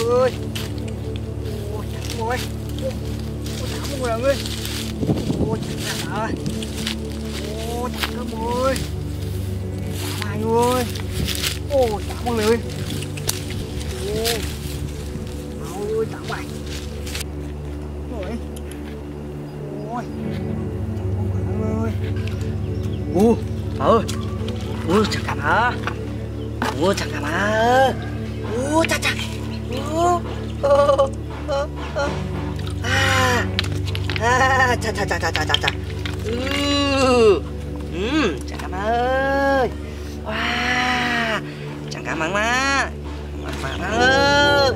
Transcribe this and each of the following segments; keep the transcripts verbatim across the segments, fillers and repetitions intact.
ơi. Ôi chặt ơi. Ôi chặt một lần ơi. Ôi chặt ơi. Ôi chặt cơm ơi. Chặt mày ơi. Ôi chặt một lần. Ôi. Ôi chặt mày. Ôi. Ôi. Ôi. Ôi. Ơi. Ôi 잠깐만. 오 잠깐만. 오 짜짜. 오. 어. 어. 어. 아. 아, 자자자자자자. 으. 음, 잠깐만. 와. 잠깐만만. 잠깐만.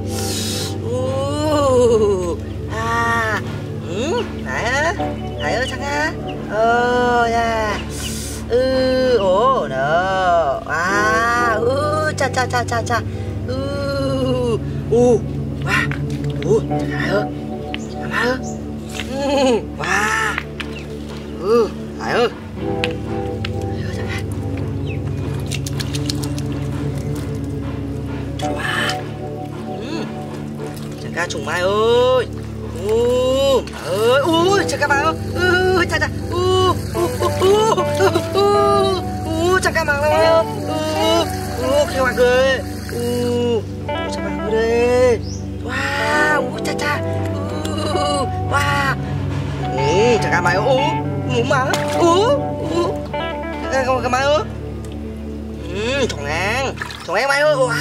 오. 아. 음, 나야. 나요 잠깐. 어, 야. 으, 오, 너. 아, 으, 짜, 짜, 짜, 짜, 짜. 으, 오, 와, 오, 나요. 잠깐만요. 음, 와, 으, 나요. 나요, 잠깐. 좋아. 음, 잠깐, 정말, ơi. 오, ơi, ui, 잠깐만요. 으, 짜, 짜. 우, 우, 우, 우, 우, 잠깐만요. 우, 우, kêu cười. 우, 잠깐만 그래. 와, 우, 짜짜. 우, 와. 음, 잠깐만요. 우, 엄마. 우, 우, 잠깐만요. 음, 정ang, 정ang 마요. 와.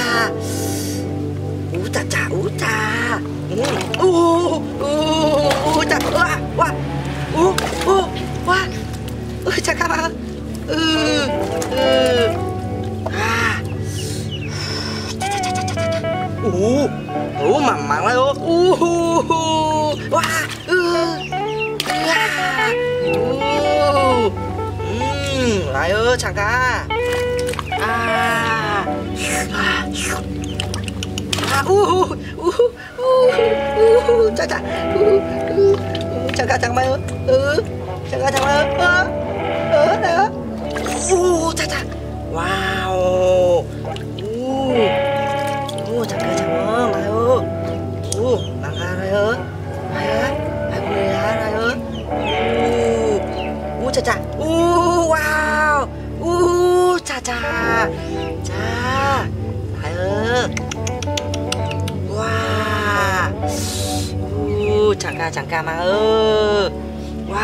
우, 짜짜, 우, 짜. 음, 우, 우, 우, 짜. 와, 와. 오, 오, 와, 어, 잠깐만, 으, 으, 아, 짜자자자자자, 오, 오, 망망해요, 오, 와, 으, 으아, 오, 음, 와요, 잠깐, 아, 아, 아, 오, 오, 오, 오, 짜자, 오, 오. 잠깐 잠깐만요. 어, 잠깐 잠깐만요. 어, 어, 나. 오, 자자. 와우. 오, 오, 잠깐 잠깐 나요. 오, 나가라요. 아야, 아이고 알아요. 오, 오, 자자. 오, 와우. 오, 자자. 자, 아유. 와. 오, 잠깐 잠깐만. 어. 와.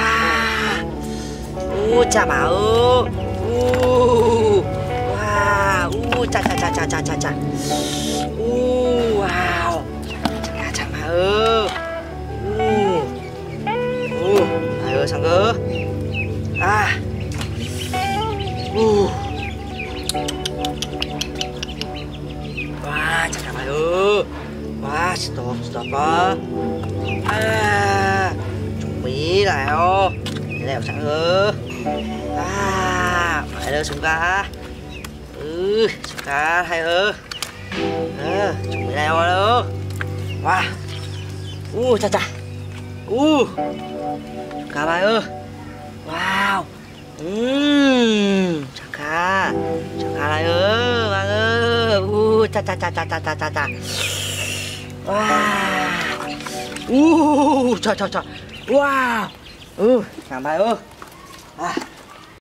오, 잠깐만. 어. 오. 와. 오, 짜짜짜짜짜짜짜. 오, 와우. 잠깐 잠깐만. 어. 오. 오. 아유, 상거. 아. 오. 와, 잠깐만요. 와, stop, stop. À, chuẩn bị nào leo sẵn ơ à phải đâu xuống ca ừ xuống ca hay ơ ờ chuẩn bị leo đâu wow u cha cha u ca bài ơ wow ừm cha ca cha ca lại ơ bà ơ u cha cha cha cha cha cha cha cha wow u cha cha cha wow ừ làm bài ơ à